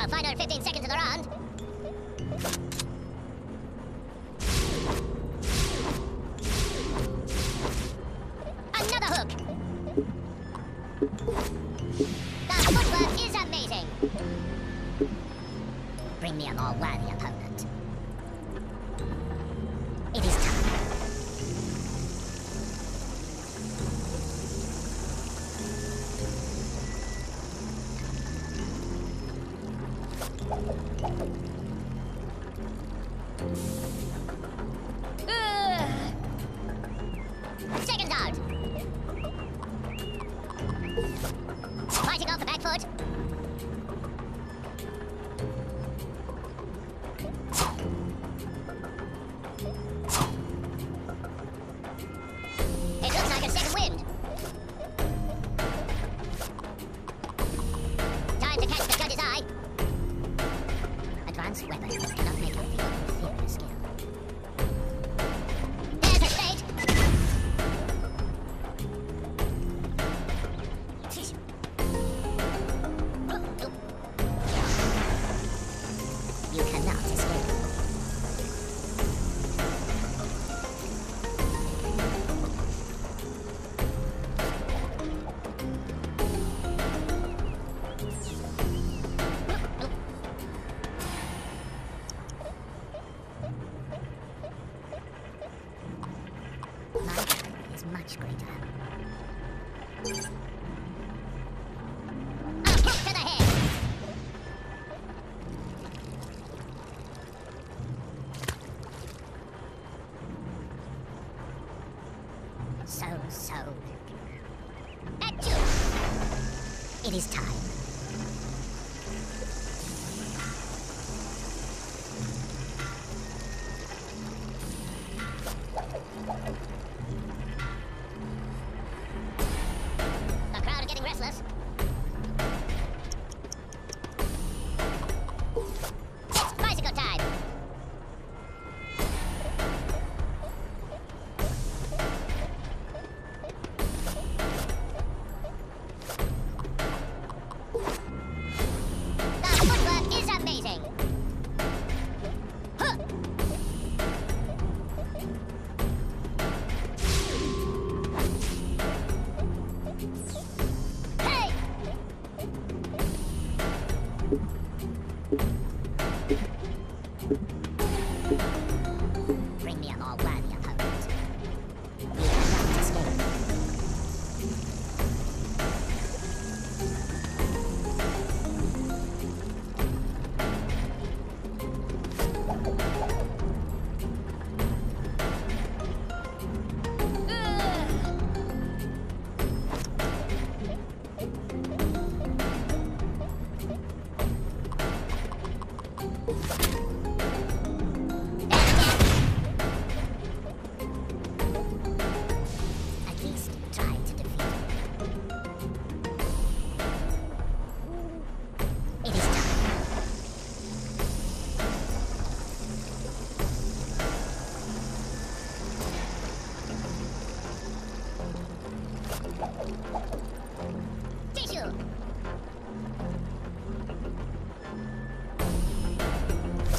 the final 15 seconds of the round. Another hook. The footwork is amazing. Bring me a more worthy opponent. It is time. Second out. Fighting off the back foot. It looks like a second wind. Time to catch the judge's eye. Advanced weapons cannot make up for your inferior skill. There's a straight. You cannot escape. My power is much greater. A hook to the head. So. At you. It is time. The crowd are getting restless. It's bicycle time. The footwork is amazing. Huh. Hey! Bring me a more worthy opponent. You cannot escape. At least try to defeat him. It is time. Tissue.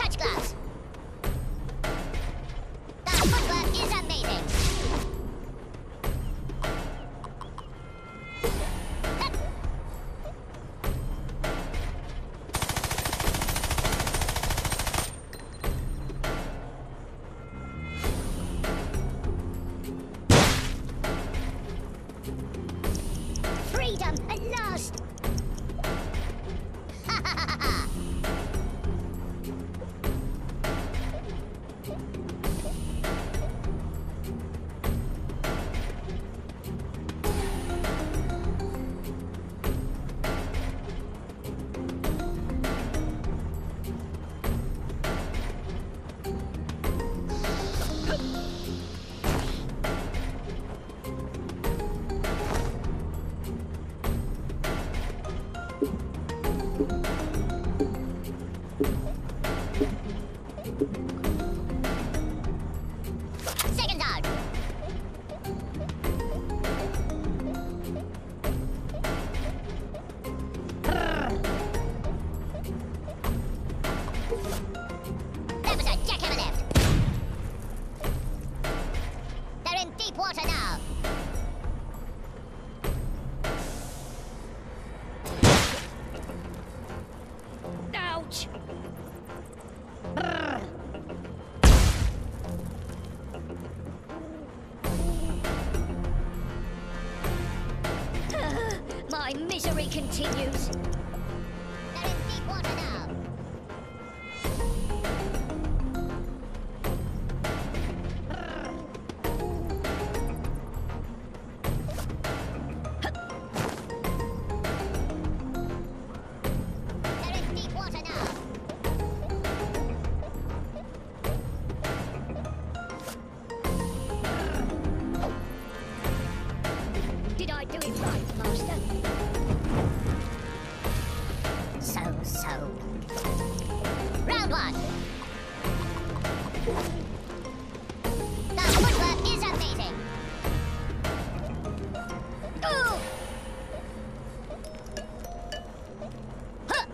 touch gloves. The footwork is amazing. Freedom at last! Ha ha ha ha! Second down. That was a jackhammer left. They're in deep water now. Ouch! My misery continues. They're in deep water now. They're in deep water now. Did I do it right, Master? So. Round one. The footwork is amazing. Ooh! Huh!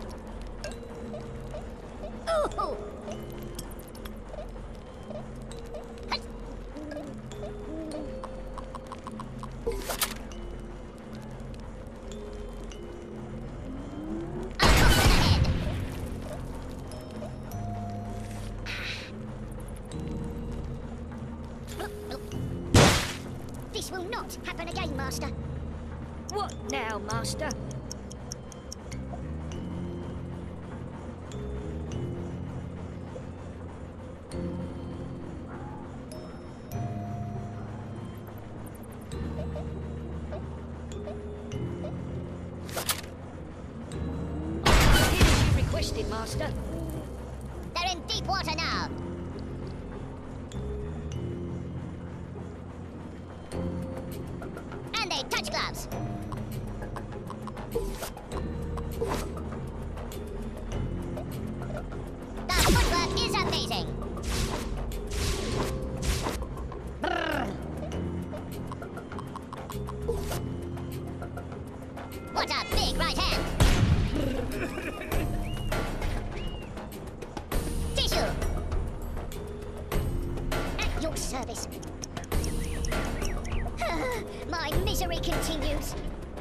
Ooh! Huh! This will not happen again, Master. What now, Master? Did as you requested, Master. They're in deep water now. And they touch gloves. The footwork is amazing. What a big right hand. Tissue. At your service. My misery continues.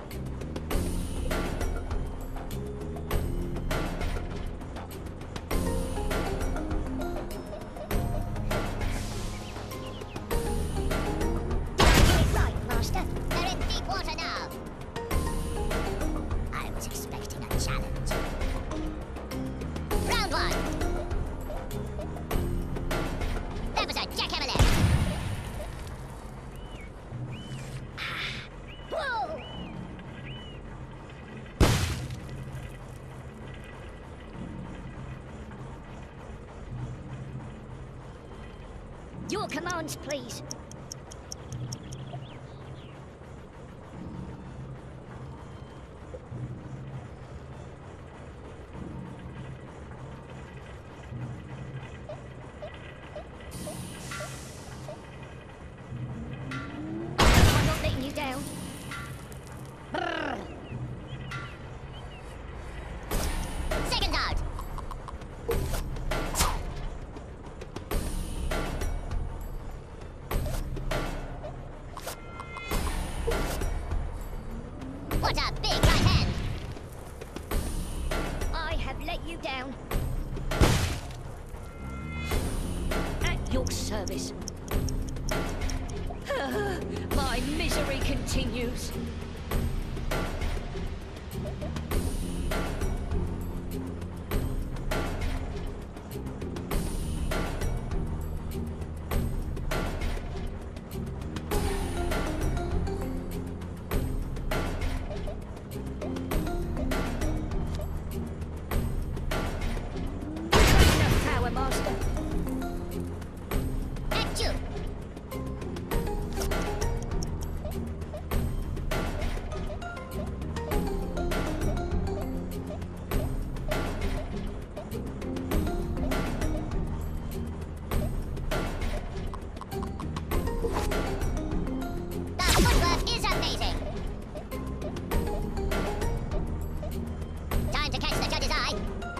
Did I do it right, Master? They're in deep water now. I was expecting a challenge. Round one. That was a jackhammer left. Whoa! Your commands, please. I'm not letting you down. Second out. down. At your service. My misery continues. Enough power, Master. At you. The footwork is amazing. Time to catch the judge's eye.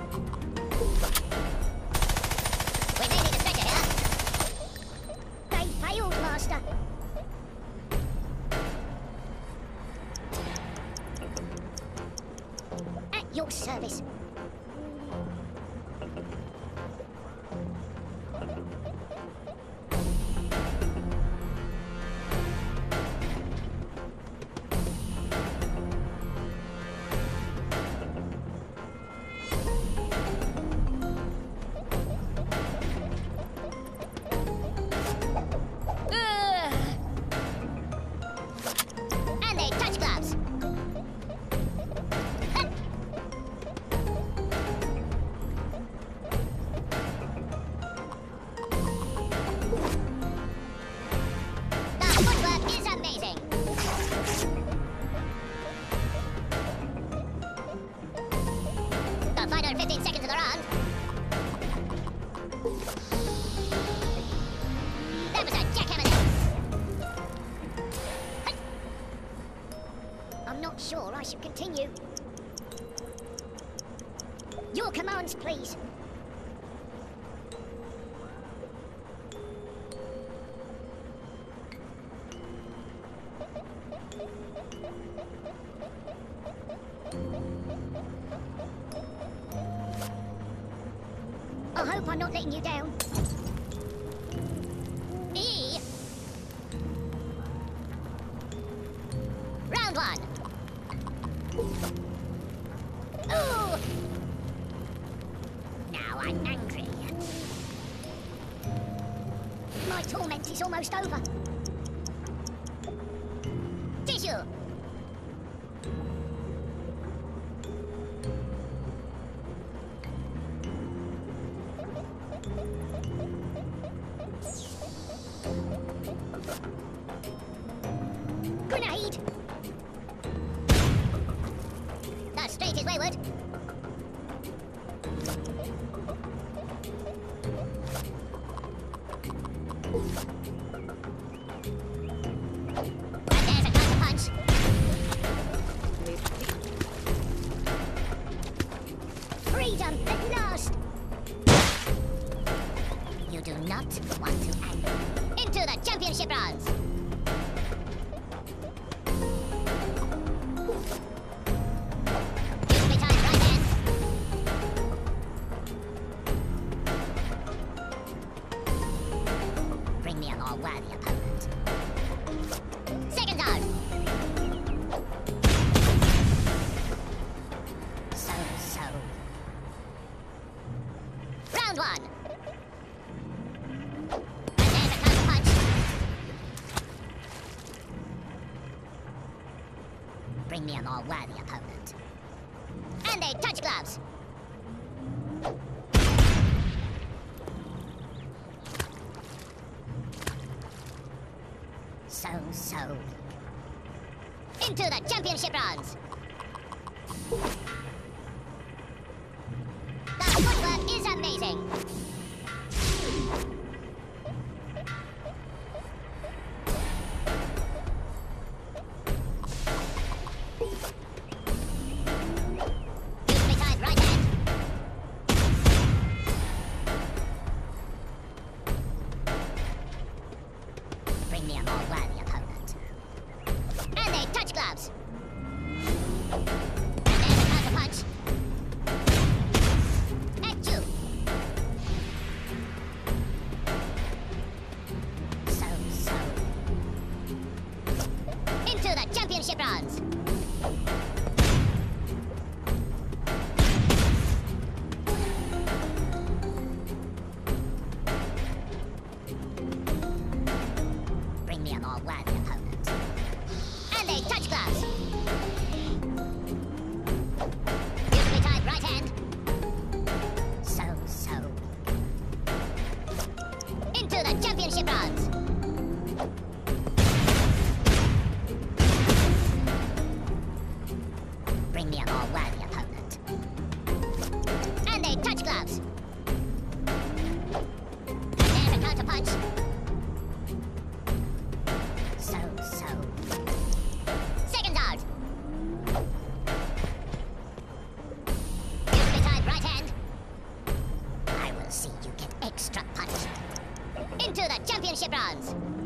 We may need a stretcher here. They failed, Master. At your service. And they touch gloves. The footwork is amazing. The final 15 seconds of the round. That was a jackhammer there. I'm not sure I should continue. Your commands, please. I hope I'm not letting you down. E. Round one. Ooh. Now I'm angry. My torment is almost over. Tissue. Grenade! The street is wayward. And there's a counter punch. Freedom at last! You do not want to end. Into the championship rounds. Use me time right hand. Bring me a more worthy opponent. Second round. So. Round one. And there's a counter punch. Bring me a more worthy opponent. And they touch gloves. So. Into the championship rounds. The footwork is amazing. Use me time right hand. Bring me a more worthy opponent. And they touch gloves. And there's a counter punch. championship rounds. Bring me a more worthy opponent. And they touch gloves. There's a counter punch. So. Second out. Beautifully timed right hand. I will see you get extra punished. Into the championship rounds.